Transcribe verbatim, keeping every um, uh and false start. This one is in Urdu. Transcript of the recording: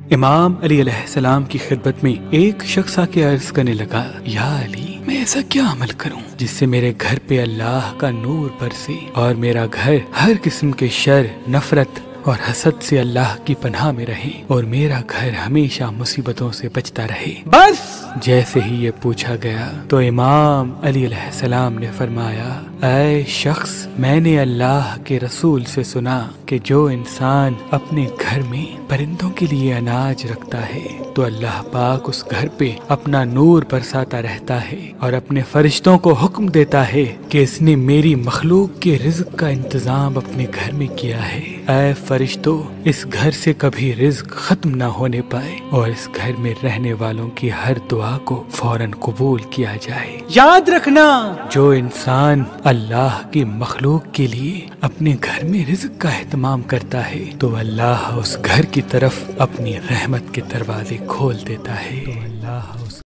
امام علی علیہ السلام کی خدمت میں ایک شخص آ کے عرض کرنے لگا، یا علی، میں ایسا کیا عمل کروں جس سے میرے گھر پہ اللہ کا نور برسے اور میرا گھر ہر قسم کے شر، نفرت اور حسد سے اللہ کی پناہ میں رہے اور میرا گھر ہمیشہ مصیبتوں سے بچتا رہے؟ بس جیسے ہی یہ پوچھا گیا تو امام علی علیہ السلام نے فرمایا، اے شخص، میں نے اللہ کے رسول سے سنا کہ جو انسان اپنے گھر میں پرندوں کے لیے اناج رکھتا ہے تو اللہ پاک اس گھر پہ اپنا نور برساتا رہتا ہے اور اپنے فرشتوں کو حکم دیتا ہے کہ اس نے میری مخلوق کے رزق کا انتظام اپنے گھر میں کیا ہے۔ اے فرشتوں، اس گھر سے کبھی رزق ختم نہ ہونے پائے اور اس گھر میں رہنے والوں کی ہر دعا کو فوراً قبول کیا جائے۔ یاد رکھنا، جو انسان اللہ کی مخلوق کے لیے اپنے گھر میں رزق کا اہتمام کرتا ہے تو اللہ اس گھر کی طرف اپنی رحمت کے دروازے کھول دیتا ہے۔ اللہ اس